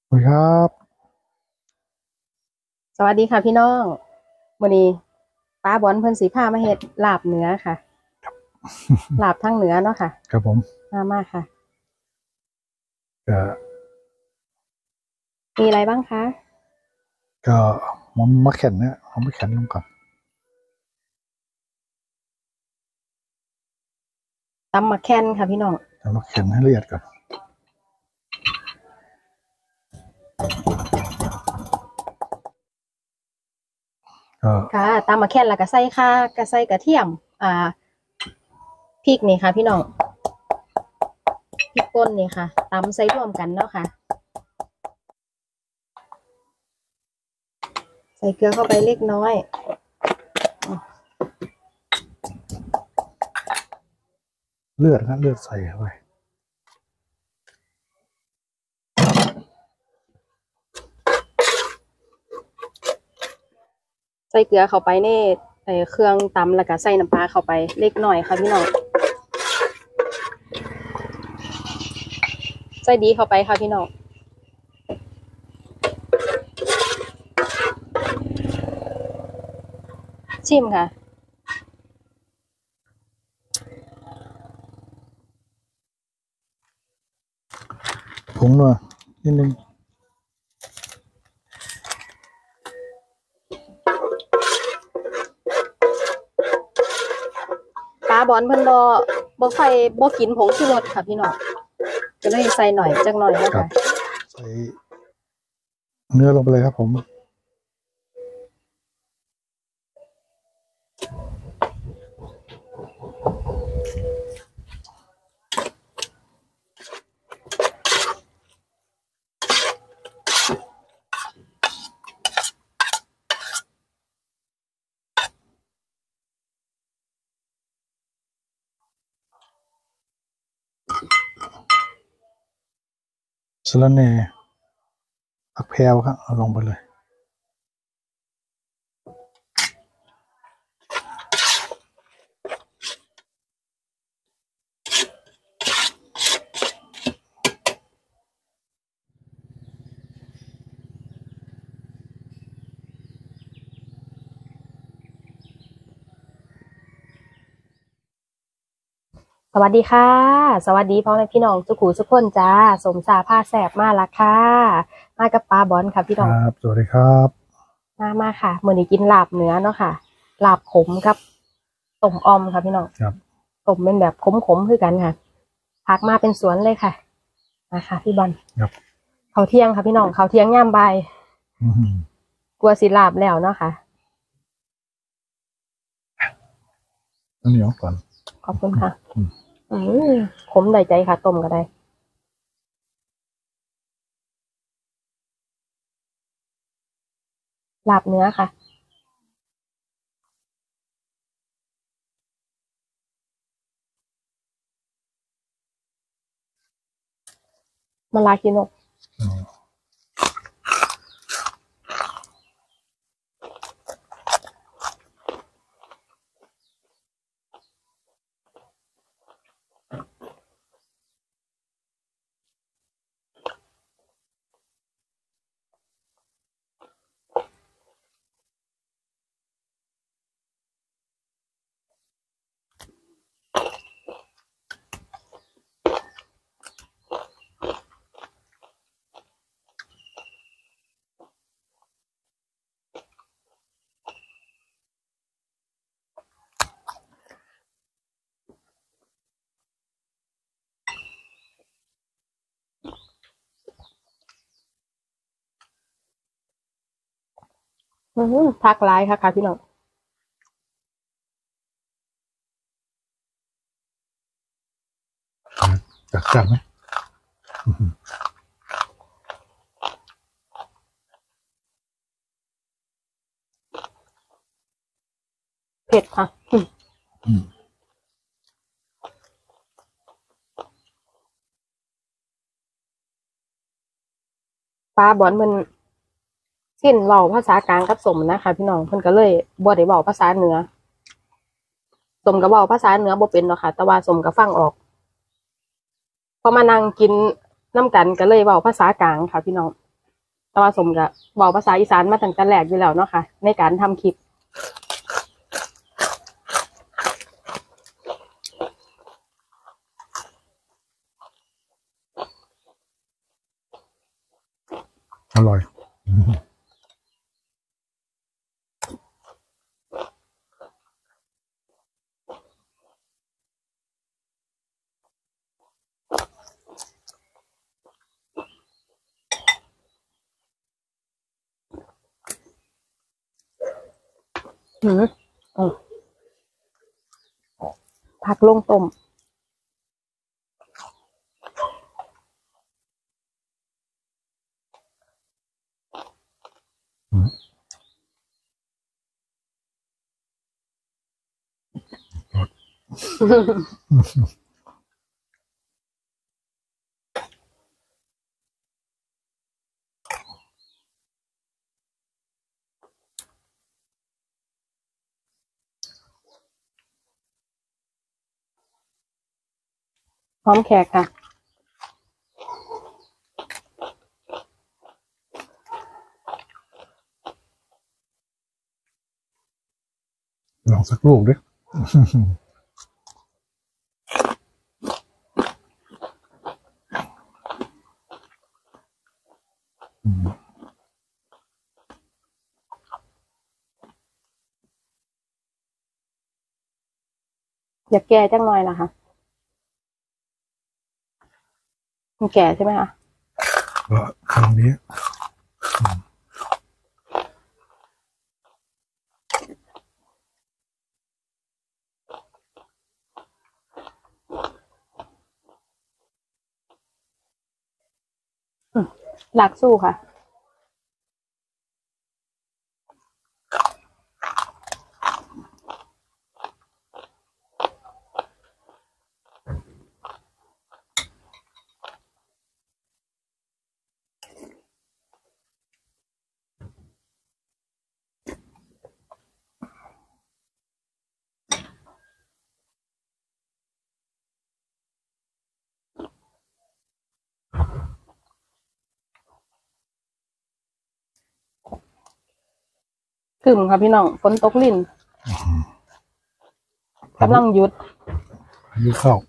สวัสดีครับสวัสดีค่ะพี่น้องวันนี้ป้าบอลเพิ่นสีผ้ามาเฮ็ดลาบเหนือค่ะลาบทั้งเหนือเนาะค่ะครับผมมาค่ะก็มีอะไรบ้างคะก็ผมมาแข่นนะผมมาแข่นลงก่อนตำมะแคนค่ะพี่น้องจะมาแข่นให้ละเอียดก่อนก็ค่ะตำมะแคนแล้วก็ใส่ข่าก็ใส่กระเทียมพริกนี่ค่ะพี่น้องพริกป่นนี่ค่ะตำใส่ร่วมกันเนาะค่ะใส่เกลือเข้าไปเล็กน้อยเลือดนะเลือดใส่เข้าไปใส่เกลือเข้าไปในเครื่องตำแล้วก็ใส่น้ำปลาเข้าไปเล็กน้อยค่ะพี่น้องใส่ดีเข้าไปค่ะพี่น้องชิมค่ะผงนัวนิดนึงป้าบอลเพิ่นบ่ค่อยบ่กินผงชูรสค่ะพี่น้องก็เลยใส่หน่อยจักหน่อยนะครัคะบใส่เนื้อลงไปเลยครับผมสะระแหน่ผักแพรวครับเอาลงไปเลยสวัสดีค่ะสวัสดีพ่อแม่พี่น้องทุกหูทุกคนจ้าสมสาผ้าแสบมาละค่ะมากับปลาบอลค่ะพี่ครัน้องบสวัสดีครับมาค่ะมื้อนี้กินลาบเนื้อเนาะค่ะลาบขมครับต้มออมค่ะพี่น้องครับต้มเป็นแบบขมคือกันค่ะผักมาเป็นสวนเลยค่ะมาค่ะพี่บอลครับข้าวเที่ยงค่ะพี่น้องข้าวเที่ยงย่ามบ่ายอืมกลัวสิลาบแล้วเนาะค่ะน้ำเหนียวก่อนขอบคุณค่ะอืมอืมขมได้ใจค่ะต้มก็ได้ลาบเนื้อค่ะมะลากินกอืมผักหลายค่ะพี่น้องจัดจัดไหมอืมเผ็ดค่ะอืมป้าบอลมันสิ้นเว้าภาษากลางกับสมนะคะพี่น้องเพิ่นก็เลยบ่ได้เว้าภาษาเหนือสมก็เว้าภาษาเหนือบ่เป็นเนาะค่ะแต่ว่าสมก็ฟังออกพอมานั่งกินน้ำกันก็เลยเว้าภาษากลางค่ะพี่น้องแต่ว่าสมกับบอกภาษาอีสานมาตั้งแต่แรกอยู่แล้วเนาะค่ะในการทำคลิปอร่อยผักลงต้มหอมแขกค่ะลองสักลูกดิอยากแก่จังหน่อยล่ะค่ะมันแก่ใช่ไหมคะก็คำนี้หลักสู้ค่ะกึ่มค่ะพี่น้องฝนตกลิ่นกำลังหยุดอายุเข้า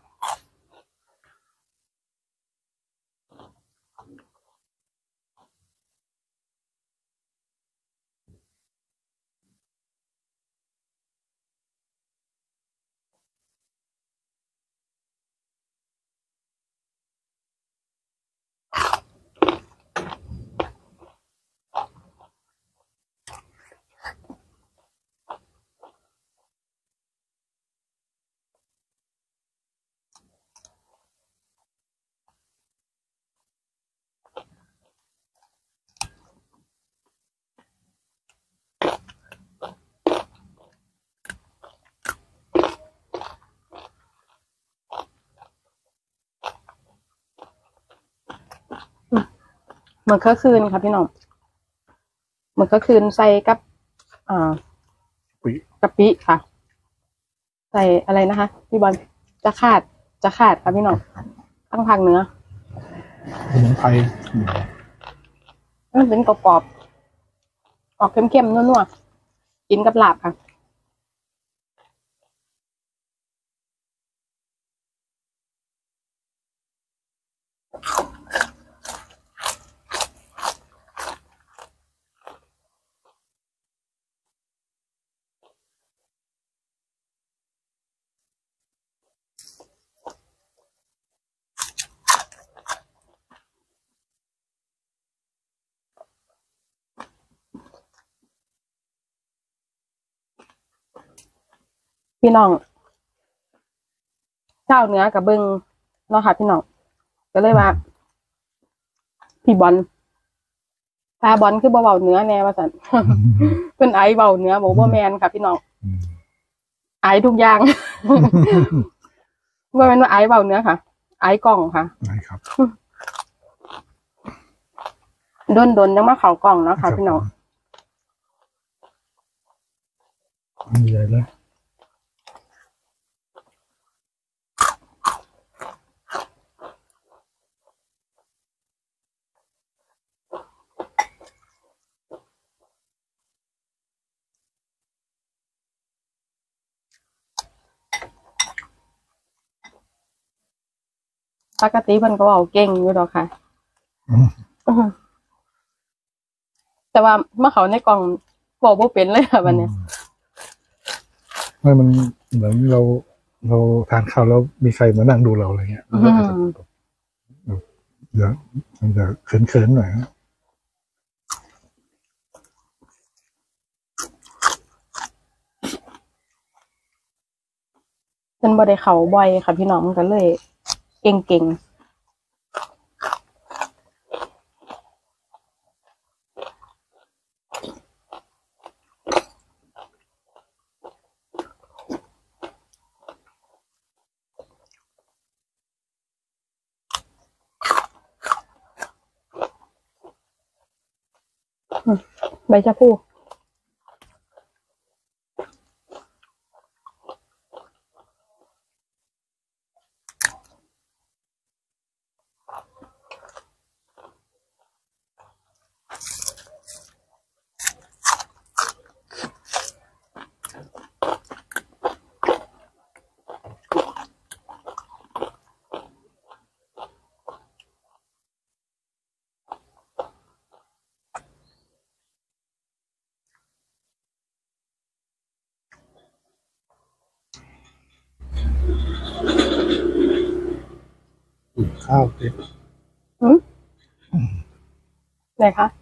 เหมือนเมื่อคืนค่ะพี่น้องเหมือนเมื่อคืนใส่กับอ่าปีกะปิค่ะใส่อะไรนะคะพี่บอลจะขาดค่ะพี่น้องตั้งภาคเหนือสมุนไพรมันเป็นกรอบๆออกเข้มๆนัวๆกินกับลาบค่ะพี่น้องเจ้าเนื้อกับเบิงเนาะค่ะพี่น้องก็เลยว่าพี่บอลตาบอลคือเบาเนื้อแน่ว่าสัน เพิ่นไอเบาเนื้อบอกว่าแมนค่ะพี่น้องไอทุกอย่าง ว่าเป็นว่าไอเบาเนื้อค่ะไอกล่องค่ะนะครับโดนยังมาเขากล่องเนาะค่ะพี่น้องมีอะไรเลยปกติเพิ่นก็เว้าเก่งอยู่ดอกค่ะอืมแต่ว่าเมื่อเขาในกล่องบอกบ่เป็นเลยค่ะวันเนี้ยไม่มันเหมือนเราทานข้าวแล้วมีใครมานั่งดูเราอะไรเงี้ยมันก็อาจจะเดี๋ยวมันจะเขินๆหน่อยนะเพิ่นบ่ได้เข้าบ่อยค่ะพี่น้องมันก็เลยเก่งๆใบชะพูข้าวเต็มหืมไหนคะ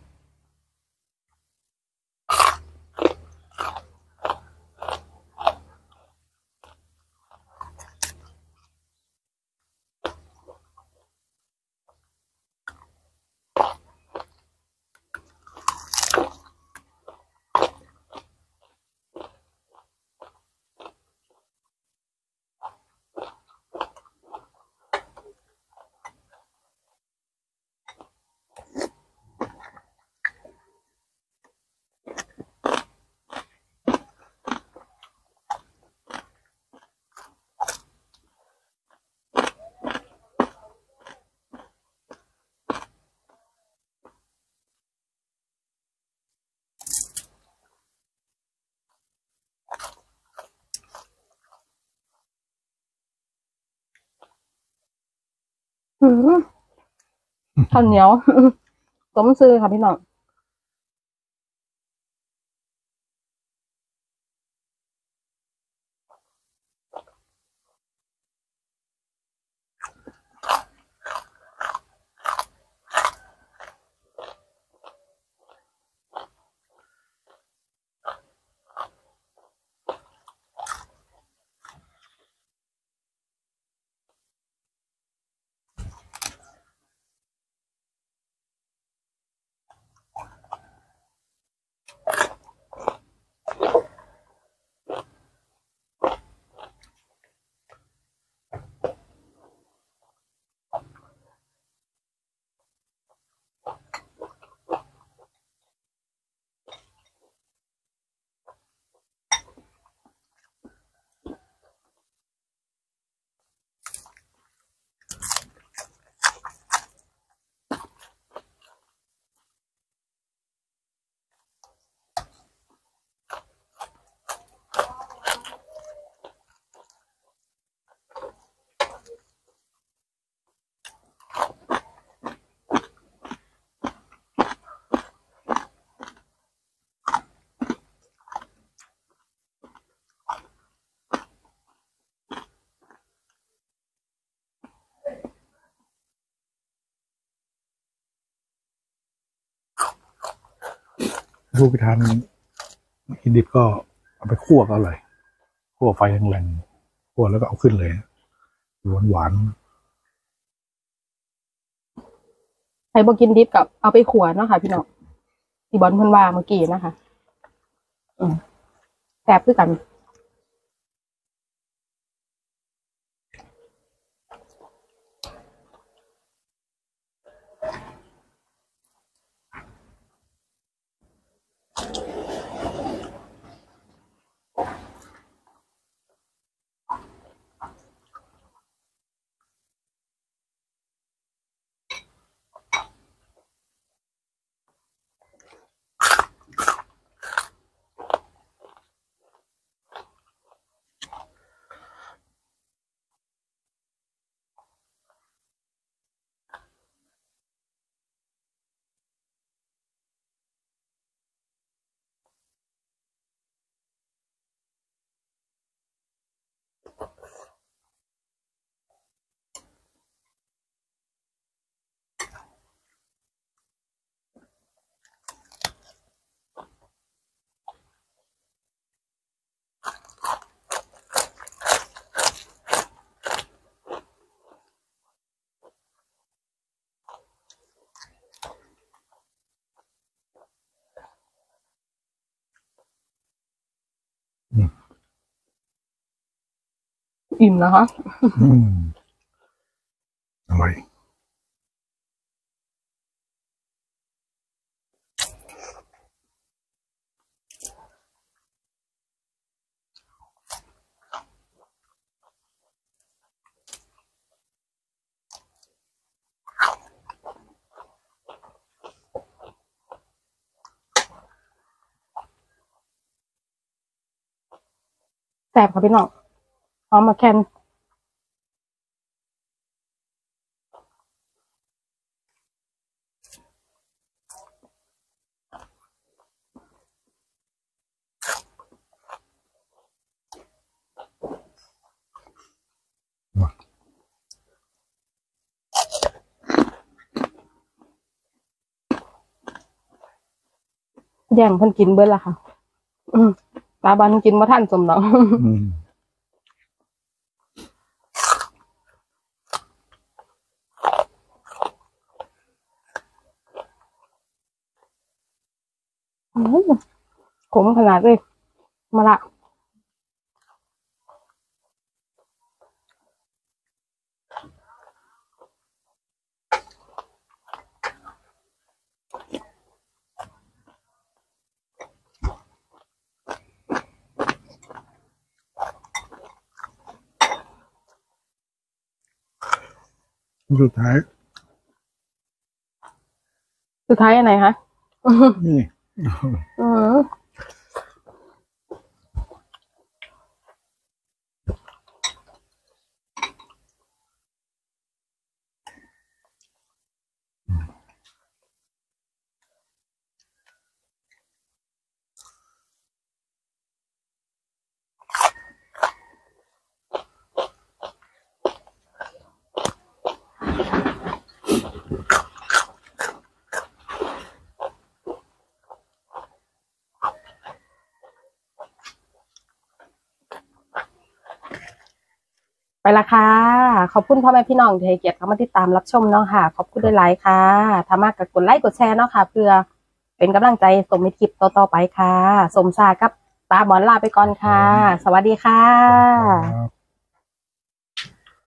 หืมข้าวเหนียว สมซื่อค่ะพี่น้องผู้ไปทานอินดิบก็เอาไปคั่วก็อร่อยคั่วไฟแรงๆคั่วแล้วก็เอาขึ้นเลยหวานใครบ่กินดิบกับเอาไปขัวเนาะค่ะพี่น้องที่บอลเพิ่นว่าเมื่อกี้นะคะ แซ่บคือกันอิ่มนะคะอร่อยแซ่บค่ะพี่น้องเอามาแคนแย่งเพิ่นกินเบิดละค่ะตาบันกินมาท่านสมดอกขมขนาดเลยมาละสุดท้ายอันไหนคะนี่ไปละค่ะขอบคุณพ่อแม่พี่น้องที่ให้เกียรติเข้ามาติดตามรับชมเนาะค่ะขอบคุณหลายๆค่ะถ้ามากก็กดไลค์กดแชร์เนาะค่ะเพื่อเป็นกำลังใจสมในคลิปต่อๆไปค่ะสมชากับป้าบอลลาไปก่อนค่ะสวัสดีค่ะ